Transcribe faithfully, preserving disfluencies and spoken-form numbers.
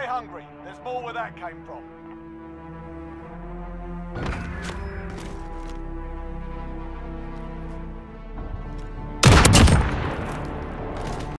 stay hungry. There's more where that came from.